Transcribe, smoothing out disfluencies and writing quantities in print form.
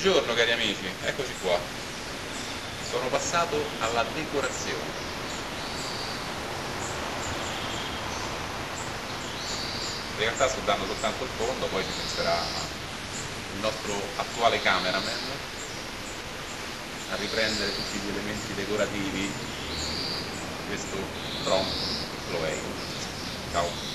Buongiorno cari amici, eccoci qua. Sono passato alla decorazione. In realtà sto dando soltanto il fondo, poi ci penserà il nostro attuale cameraman a riprendere tutti gli elementi decorativi di questo drone piccolo. Ciao.